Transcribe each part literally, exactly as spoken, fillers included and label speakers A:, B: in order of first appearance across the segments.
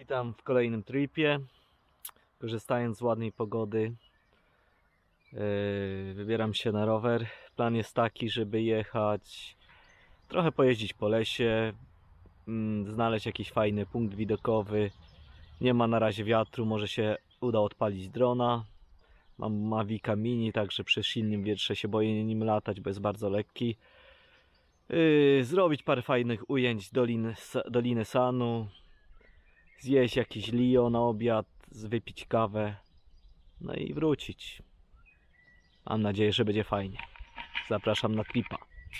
A: Witam w kolejnym tripie. Korzystając z ładnej pogody, yy, wybieram się na rower. Plan jest taki, żeby jechać, trochę pojeździć po lesie, yy, znaleźć jakiś fajny punkt widokowy. Nie ma na razie wiatru, może się uda odpalić drona. Mam Mavica Mini, także przy silnym wietrze się boję nim latać, bo jest bardzo lekki. Yy, zrobić parę fajnych ujęć doliny, doliny Sanu. Zjeść jakiś Lio na obiad, wypić kawę, no i wrócić. Mam nadzieję, że będzie fajnie. Zapraszam na tripa.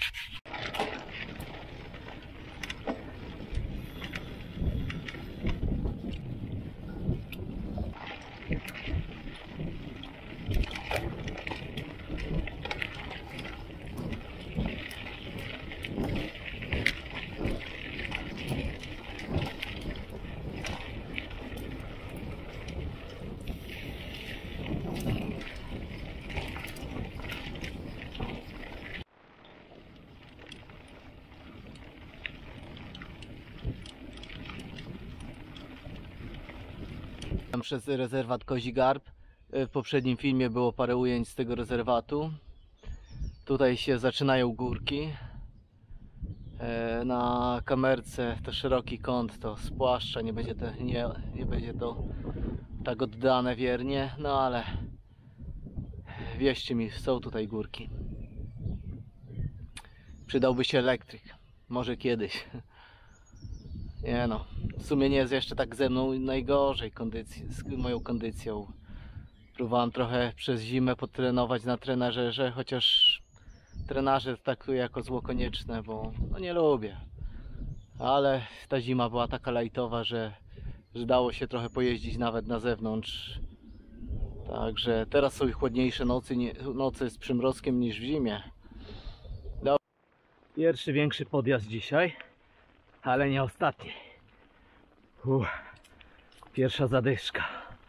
A: Przez rezerwat Kozi Garb. W poprzednim filmie było parę ujęć z tego rezerwatu. Tutaj się zaczynają górki. Na kamerce to szeroki kąt to spłaszcza, nie będzie to, nie, nie będzie to tak oddane wiernie, no ale wierzcie mi, są tutaj górki. Przydałby się elektryk, może kiedyś. Nie no, w sumie nie jest jeszcze tak ze mną najgorzej kondycji, z moją kondycją. Próbowałem trochę przez zimę potrenować na trenażerze, chociaż trenażer traktuję jako zło konieczne, bo no nie lubię. Ale ta zima była taka lajtowa, że, że dało się trochę pojeździć nawet na zewnątrz. Także teraz są chłodniejsze nocy, nie, noce z przymrozkiem niż w zimie. Dobra. Pierwszy większy podjazd dzisiaj, ale nie ostatni. Uff, pierwsza zadyszka.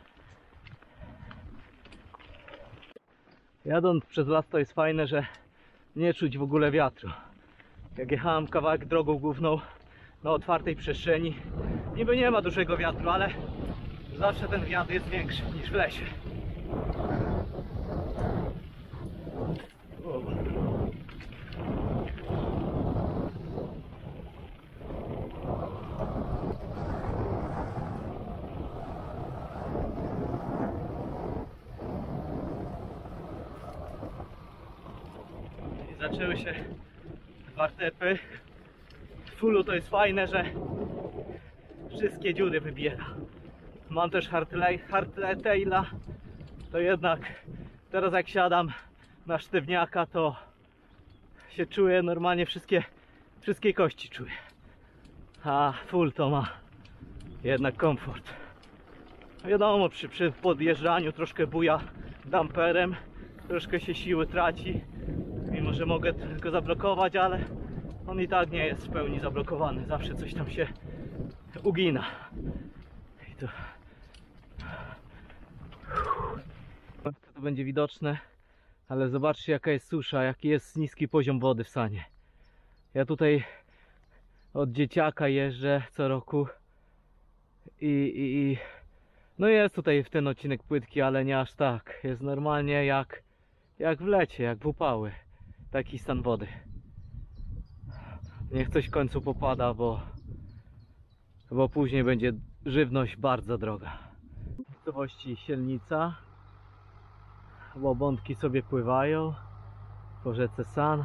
A: Jadąc przez las to jest fajne, że nie czuć w ogóle wiatru. Jak jechałem kawałek drogą główną na otwartej przestrzeni, niby nie ma dużego wiatru, ale zawsze ten wiatr jest większy niż w lesie. Zaczęły się wartepy. W fullu to jest fajne, że wszystkie dziury wybiera. Mam też hardtaila, to jednak teraz jak siadam na sztywniaka, to się czuję normalnie, wszystkie, wszystkie kości czuję. A full to ma jednak komfort. Wiadomo, przy, przy podjeżdżaniu troszkę buja damperem, troszkę się siły traci. Mimo że mogę tylko zablokować, ale on i tak nie jest w pełni zablokowany. Zawsze coś tam się ugina. I to... to będzie widoczne, ale zobaczcie jaka jest susza, jaki jest niski poziom wody w Sanie. Ja tutaj od dzieciaka jeżdżę co roku i, i, i no jest tutaj w ten odcinek płytki, ale nie aż tak. Jest normalnie jak, jak w lecie, jak w upały. Taki stan wody. Niech coś w końcu popada, bo, bo później będzie żywność bardzo droga. W miejscowości Sielnica. Łabądki sobie pływają po rzece San.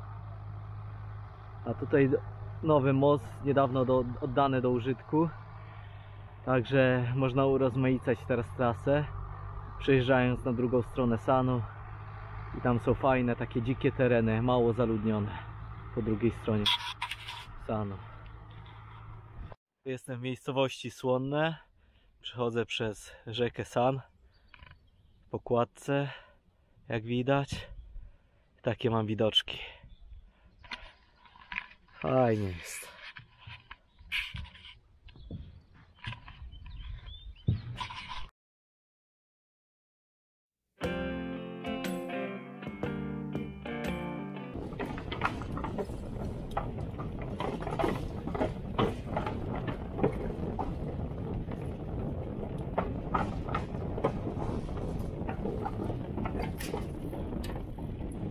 A: A tutaj nowy most, niedawno do, oddany do użytku. Także można urozmaicać teraz trasę, przejeżdżając na drugą stronę Sanu. I tam są fajne, takie dzikie tereny, mało zaludnione po drugiej stronie Sanu. Jestem w miejscowości Słonne. Przechodzę przez rzekę San po kładce, jak widać. Takie mam widoczki. Fajnie jest.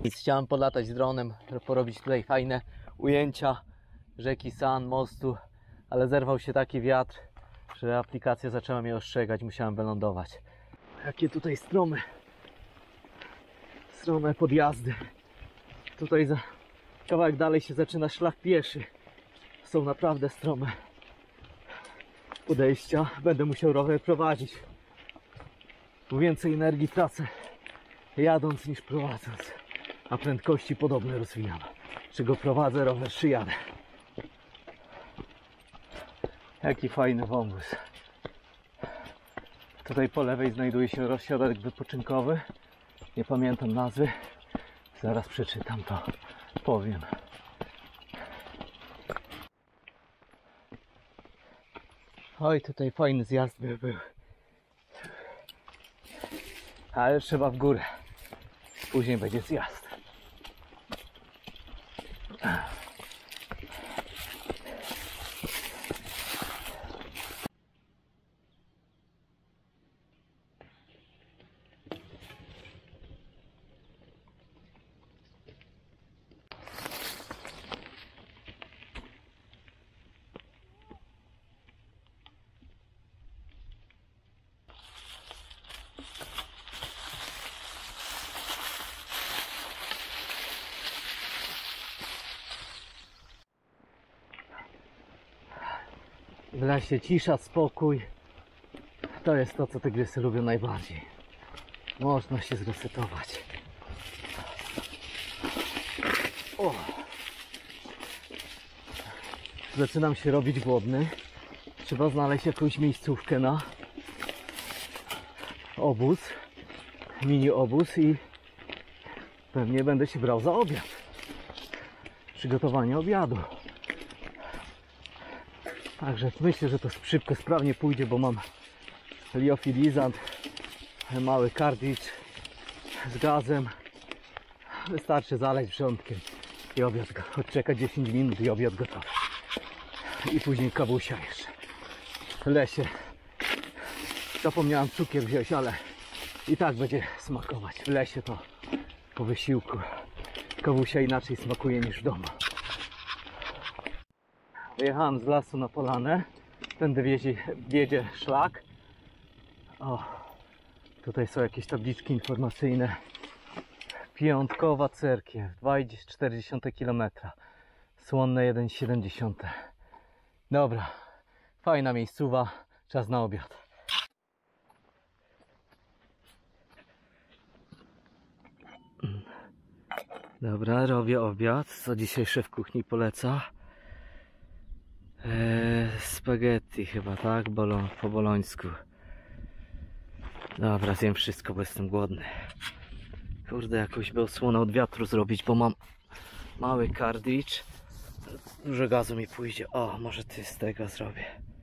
A: Więc chciałem polatać z dronem, porobić tutaj fajne ujęcia rzeki San, mostu, ale zerwał się taki wiatr, że aplikacja zaczęła mnie ostrzegać, musiałem wylądować. Jakie tutaj strome, strome podjazdy. Tutaj za kawałek dalej się zaczyna szlak pieszy. Są naprawdę strome podejścia. Będę musiał rower prowadzić. Bo więcej energii tracę jadąc niż prowadząc. A prędkości podobne rozwijam. Czy go prowadzę rower, czy jadę. Jaki fajny wąwóz. Tutaj po lewej znajduje się rozsiadek wypoczynkowy. Nie pamiętam nazwy. Zaraz przeczytam, to powiem. Oj, tutaj fajny zjazd by był. Ale trzeba w górę. Później będzie zjazd. W lesie cisza, spokój. To jest to, co tygrysy lubią najbardziej. Można się zresetować. O! Zaczynam się robić głodny. Trzeba znaleźć jakąś miejscówkę na obóz. Mini obóz i pewnie będę się brał za obiad. Przygotowanie obiadu. Także myślę, że to szybko, sprawnie pójdzie, bo mam liofilizant, mały kartridż z gazem. Wystarczy zaleć wrzątkiem i obiad go. Odczekać dziesięć minut i obiad gotowy. I później kawusia jeszcze. W lesie zapomniałem cukier wziąć, ale i tak będzie smakować. W lesie to po wysiłku kawusia inaczej smakuje niż w domu. Wyjechałem z lasu na polanę. Tędy wiedzie, wiedzie szlak. O, tutaj są jakieś tabliczki informacyjne. Piątkowa Cerkiew, dwa i cztery dziesiąte kilometra. Słonne jeden i siedem dziesiątych. Dobra, fajna miejscowa. Czas na obiad. Dobra, robię obiad. Co dzisiaj szef kuchni poleca? Eee, spaghetti chyba, tak? Bolo, po bolońsku. Dobra, zjem wszystko, bo jestem głodny. Kurde, jakąś by osłonę od wiatru zrobić, bo mam mały kartridż. Dużo gazu mi pójdzie. O, może ty z tego zrobię.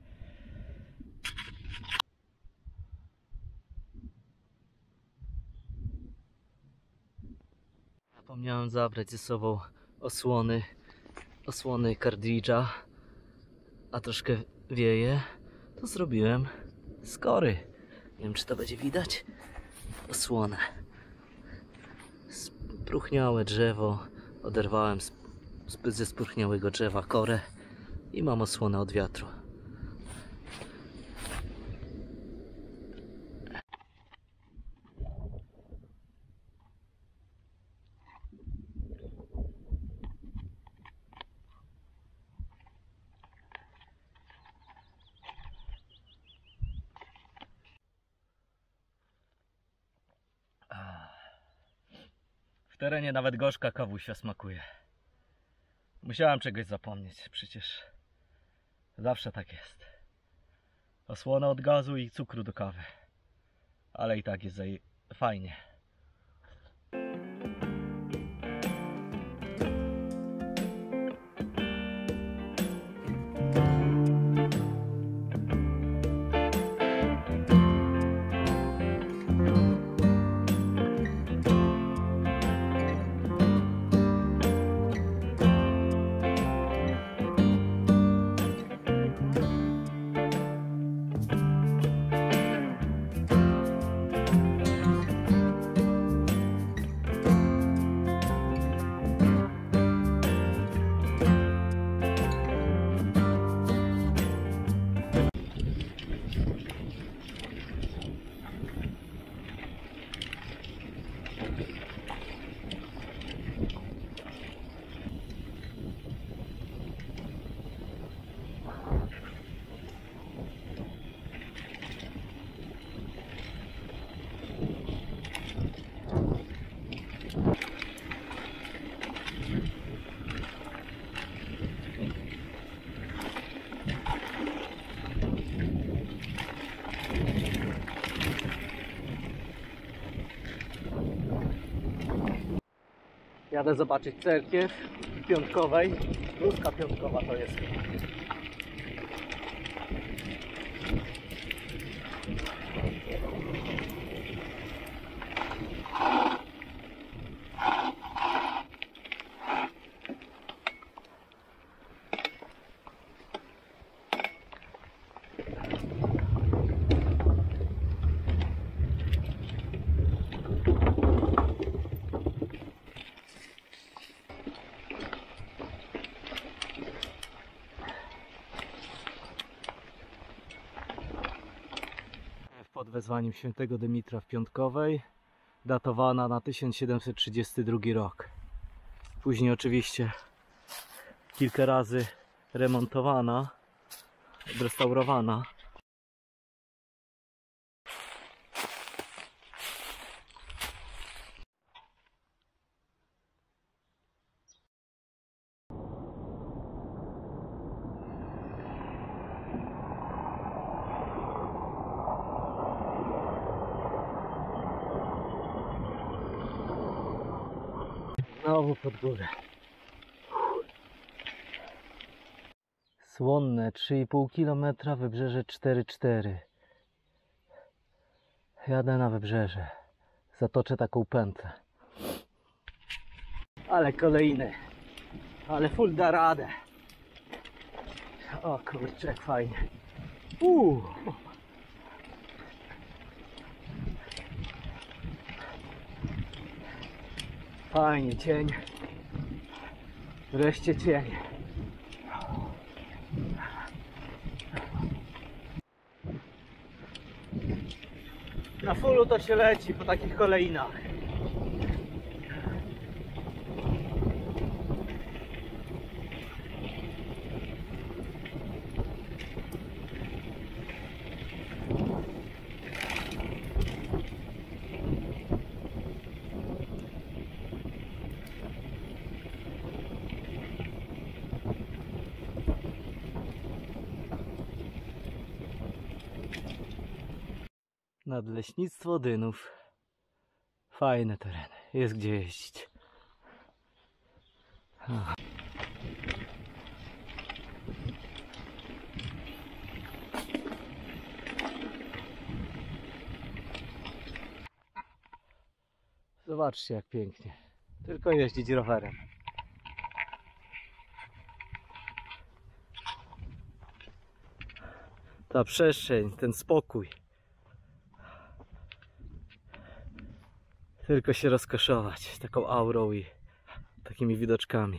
A: Zapomniałem zabrać ze sobą osłony, osłony kartridża. A troszkę wieje, to zrobiłem z kory. Nie wiem, czy to będzie widać. Osłonę. Spróchniałe drzewo. Oderwałem z, ze spróchniałego drzewa korę i mam osłonę od wiatru. W terenie nawet gorzka kawusia smakuje. Musiałem czegoś zapomnieć, przecież zawsze tak jest. Osłona od gazu i cukru do kawy. Ale i tak jest fajnie. Jadę zobaczyć cerkiew Piątkowej. Ruska Piątkowa to jest. Pod wezwaniem świętego Dymitra w Piątkowej, datowana na tysiąc siedemset trzydziesty drugi rok. Później oczywiście kilka razy remontowana, odrestaurowana. Znowu pod górę. Słonne trzy i pół kilometra, wybrzeże cztery cztery. Jadę na wybrzeże. Zatoczę taką pętlę. Ale kolejny. Ale full da radę. O kurczę, jak fajnie. Uuu. Fajnie, cień. Wreszcie cień. Na fullu to się leci po takich kolejnach. Nadleśnictwo Dynów. Fajne tereny. Jest gdzie jeździć. Ach. Zobaczcie, jak pięknie. Tylko jeździć rowerem. Ta przestrzeń, ten spokój. Tylko się rozkoszować taką aurą i takimi widoczkami.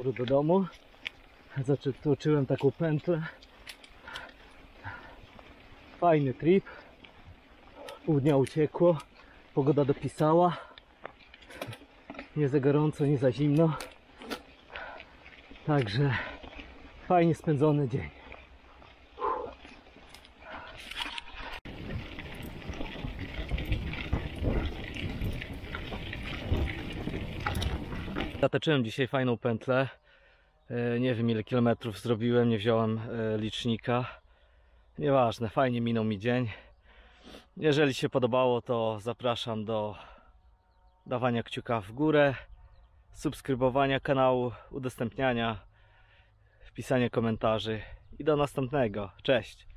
A: powrót do domu. Zatoczyłem taką pętlę. Fajny trip. Pół dnia uciekło. Pogoda dopisała. Nie za gorąco, nie za zimno. Także fajnie spędzony dzień. Zatoczyłem dzisiaj fajną pętlę. Nie wiem ile kilometrów zrobiłem, nie wziąłem licznika. Nieważne, fajnie minął mi dzień. Jeżeli się podobało, to zapraszam do dawania kciuka w górę, subskrybowania kanału, udostępniania, wpisania komentarzy i do następnego. Cześć!